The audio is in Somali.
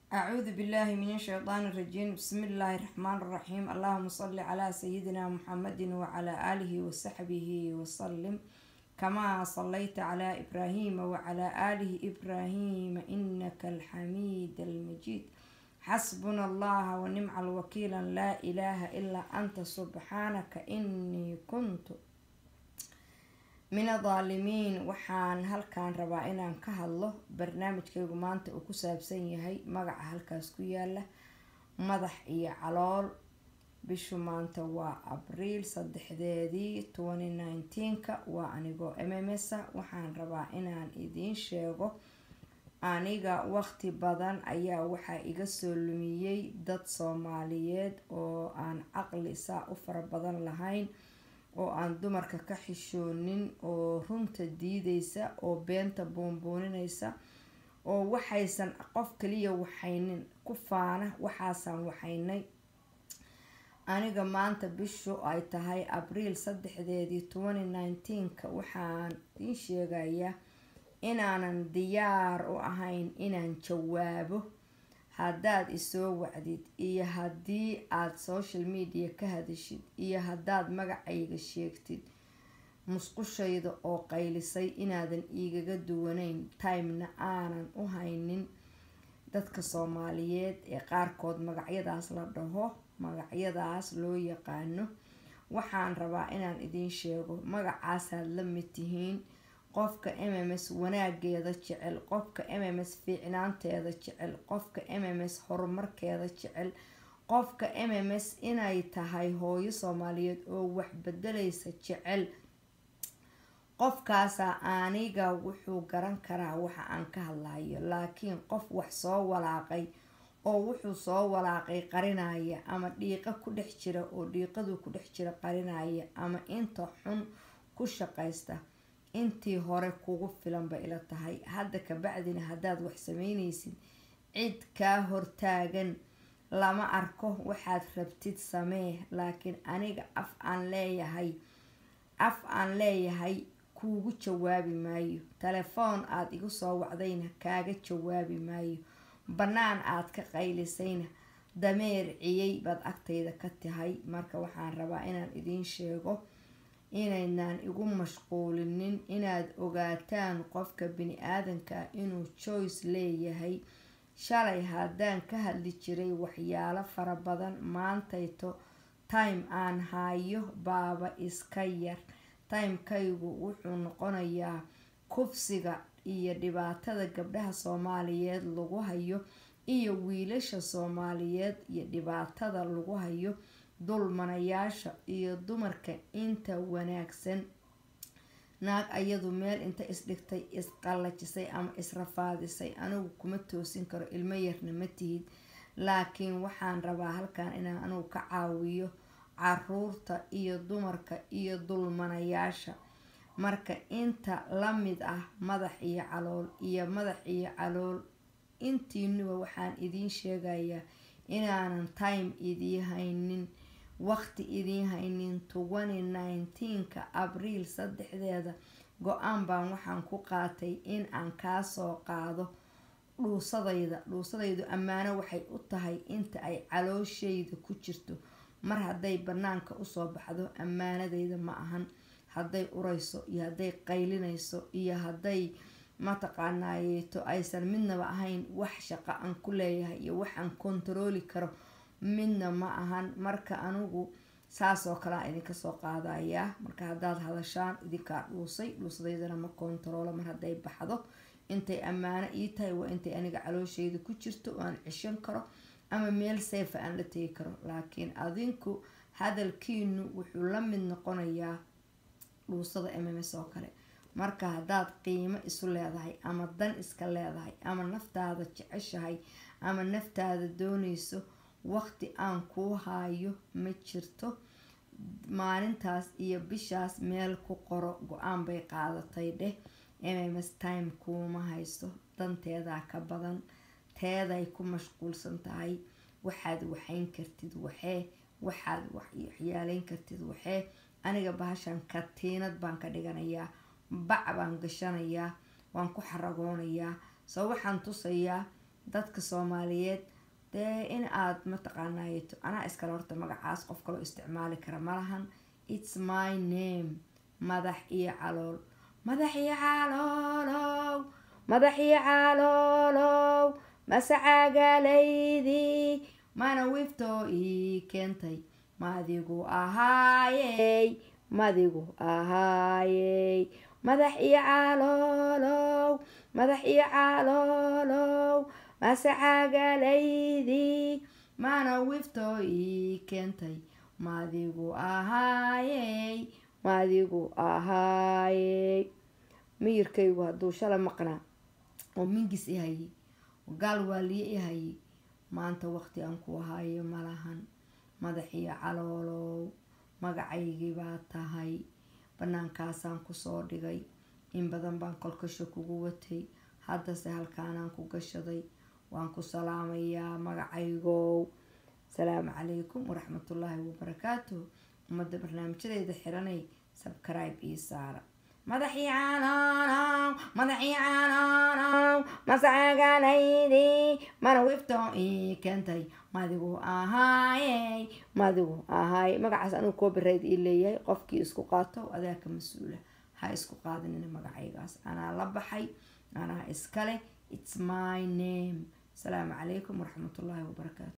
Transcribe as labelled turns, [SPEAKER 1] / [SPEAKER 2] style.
[SPEAKER 1] أعوذ بالله من الشيطان الرجيم. بسم الله الرحمن الرحيم. اللهم صل على سيدنا محمد وعلى آله وصحبه وسلم كما صليت على إبراهيم وعلى آله إبراهيم إنك الحميد المجيد. حسبنا الله ونعم الوكيل. لا إله إلا أنت سبحانك إني كنت من الظالمين. waxaan halkaan rabaa inaan ka hadlo barnaamijkaygu maanta uu ku saabsan yahay magaca halkaas ku yaala madax iyo calool. bishu maanta waa abriil 3 2019 waa anigoo MMS. waxaan rabaa inaan idiin sheego aniga waqti badan ayaa waxaa iga soo lumiyay dad Soomaaliyeed oo aan caqli saa u fara badan lahayn, oo aan dumarka ka xishoonin, oo runta diidaysa, oo beenta boonbooninaysa, oo waxaysan qof kaliya waxaynin ku faana waxaasan waxaynay. aniga maanta bishu ay tahay abriil 3 2019 waxaan idiin sheegayaa inaanan diyaar u ahayn inaan jawaabo haddaad isoo wacdid iyo haddii aad social media ka hadashid iyo haddaad magacayga sheegtid. musqushayda oo qaylisay inaadan igaga duwanayn, timena aanan u haynin. dadka Soomaaliyeed ee qaarkood magacyadaas la dhaho, magacyadaas loo yaqaano, waxaan rabaa inaan idiin sheego magacaasaad la mid tihiin. qofka MMS wanaageeda jecel, qofka MMS fiicnaanteeda jecel, qofka MMS horumarkeeda jecel, qofka MMS inay tahay hooyo Soomaaliyeed oo wax bedelaysa jecel, qofkaasa aniga wuxuu garan karaa waxa aan ka hadlayo. laakiin qof wax soo walaaqay oo wuxuu soo walaaqay qarinaya, ama dhiiqa ku dhex jira oo dhiiqadu ku dhex jira qarinaya, ama inta xun ku shaqaysta, intii hore kugu filan bay ila tahay. hadda ka bacdina haddaad wax sameynaysid cid kaa hortaagan lama arko. waxaad rabtid samee, laakiin aniga af aan leeyahay kuugu jawaabi maayo. telefoon aad igu soo wacdayna kaaga jawaabi maayo. bannaan aad ka qaylisayna dameer ciyay baad agtayda ka tahay. marka waxaan rabaa inaan idiin sheego inaynaan igu mashquulinin, inaad ogaataan qofka bini aadanka inuu choice leeyahay. shalay haddaan ka hadli jiray waxyaalo fara badan, maantayto time aan hayo baaba iska yar. timekaygu wuxuu noqonayaa kufsiga iyo dhibaatada gabdhaha Soomaaliyeed lagu hayo iyo wiilasha Soomaaliyeed iyo dhibaatada lagu hayo, dulmanayaasha iyo dumarka inta wanaagsan. naag ayadu meel inta isdhigtay isqallajisay ama israfaadisay anigu kuma toosin karo. ilmo yarna ma tihid. laakiin waxaan rabaa halkaan inaan anigu ka caawiyo caruurta iyo dumarka iyo dulmanayaasha. marka inta la mid ah madax iyo calool iyo madax iyo calool, intiinuba waxaan idiin sheegayaa inaanan time idiin haynin, waqti idiin haynin. 2019 abriil 3 go-aan baan waxaan ku qaatay in aan kaa soo qaado dhuusadaydu ammaano waxay u tahay inta ay calooshayda ku jirto. mar hadday banaanka usoo baxdo ammaanadayda ma ahan. hadday urayso iyo hadday qaylinayso iyo hadday mataqaanaayeeto aysan midnaba ahayn wax shaqo aan ku leeyahay iyo waxaan kontarooli karo midna ma ahan. marka anigu saasoo kalea idinka soo qaadayaa. marka haddaad hadashaan idinkaa dhuusadaydana ma kontaroolo. mar hadday baxdo intay ammaano ii tahay waa intay aniga calooshayda ku jirto oo aan cishan karo ama meel safe aan la tegi karo. laakiin adinku hadalkiinu wuxuu la mid noqonayaa dhuusada MMS oo kale. marka haddaad qiimo isu leedahay ama dan iska leedahay ama naftaada jeceshahay ama naftaada doonayso, waqti aan kuu hayo ma jirto. maalintaas iyo bishaas meel ku qoro. go-aan bay qaadatay dheh. MMS time kuuma haysto. danteedaa ka badan, teeday ku mashquulsan tahay. waxaad waxayn kartid waxee, waxaad waxyaalayn kartid waxee. aniga bahashan katiinad baan ka dhiganayaa, bac baan gashanayaa, waan ku xaragoonayaa. waxaan tusayaa dadka Soomaaliyeed dee in aad mataqaanaayeto anaa iskale horta magacaas qof kaloo isticmaali kara malahan. It's my name. madax iyo calool. madax iyo caloolow, madax iyo caloolow, masacagalaydii mana wiftoo ii keentay madigu ahaayey, madigu ahaayey. madax iyo caloolow, madax iyo caloolow, masacagalaydii mana wiftoo ii keentay madigu ahaayey, madigu ahaayey. miyirkaygu hadduu shala maqnaa oo mingis i hayay oo gaal waaliye i hayay, maanta waqti aan ku haayo malahan. madax iyo caloolow, magacaygii baa tahay, banaankaasaan kusoo dhigay, in badan baan kolkasho kugu watay, haddase halkaanaan ku gashaday. waan ku salaamayaa magacaygow. salaamu calaykum waraxmatullaahi wabarakaatuh. ummadda barnaamijyadeeda xiranay subscribe ii saara. madax iyo caloolow, madax iyo caloolow, masacagalaydii mana wiftoo ii keentay madigu ahaayey, madigu ahaayey. magacaas anigu copyright ii leeyahay, qofkii isku qaato adaa ka mas-uula. ha isku qaadanina magacaygaas, anaa la baxay, anaa iskale. It's my name. salaamu calaykum waraxmatullaahi wabarakaatuh.